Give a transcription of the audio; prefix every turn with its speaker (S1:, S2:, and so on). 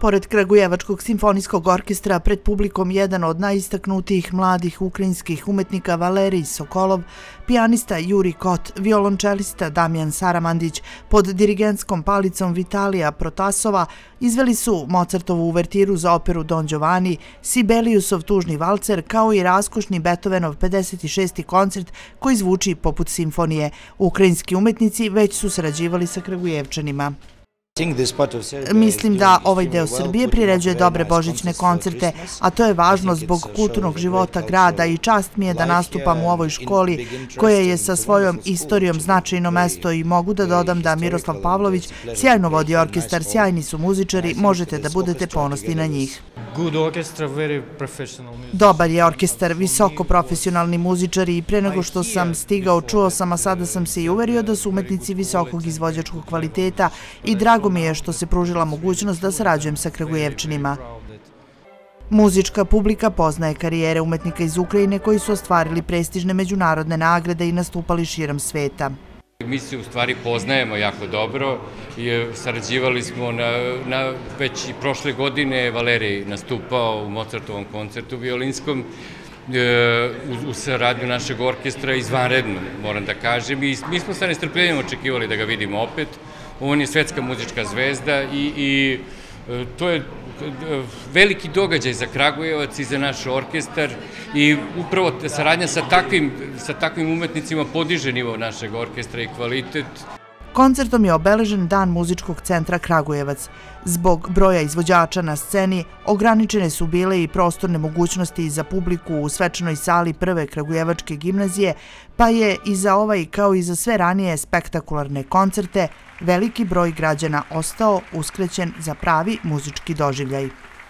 S1: pored Kragujevačkog simfonijskog orkestra, pred publikom jedan od najistaknutijih mladih ukrajinskih umetnika Valerij Sokolov, pijanista Juri Kot, violončelista Damjan Saramandić pod dirigentskom palicom Vitalija Protasova izveli su Mozartovu uvertiru za operu Don Giovanni, Sibeliusov tužni valcer kao i raskošni Beethovenov 56. koncert koji zvuči poput simfonije. Ukrajinski umetnici već su sarađivali sa Kragujevčanima. Mislim da ovaj deo Srbije priređuje dobre božićne koncerte, a to je važno zbog kulturnog života grada i čast mi je da nastupam u ovoj školi koja je sa svojom istorijom značajno mesto i mogu da dodam da Miroslav Pavlović sjajno vodi orkestar, sjajni su muzičari, možete da budete ponosni na njih. Dobar je orkestar, visoko profesionalni muzičari i pre nego što sam stigao čuo sam, a sada sam se i uverio da su umetnici visokog izvođačkog kvaliteta i drago mi je što se pružila mogućnost da sarađujem sa Kragujevčanima. Muzička publika poznaje karijere umetnika iz Ukrajine koji su ostvarili prestižne međunarodne nagrade i nastupali širom sveta.
S2: Mi se u stvari poznajemo jako dobro i sarađivali smo već i prošle godine. Valerij nastupao u Mozartovom koncertu violinskom u saradnju našeg orkestra izvanredno, moram da kažem. I mi smo sa nestrpljenjem očekivali da ga vidimo opet. On je svetska muzička zvezda i to je veliki događaj za Kragujevac i za naš orkestar i upravo saradnja sa takvim umetnicima podiže nivo našeg orkestra i kvalitet.
S1: Koncertom je obeležen Dan muzičkog centra Kragujevac. Zbog broja izvođača na sceni ograničene su bile i prostorne mogućnosti za publiku u svečanoj sali prve Kragujevačke gimnazije, pa je i za ovaj kao i za sve ranije spektakularne koncerte veliki broj građana ostao uskraćen za pravi muzički doživljaj.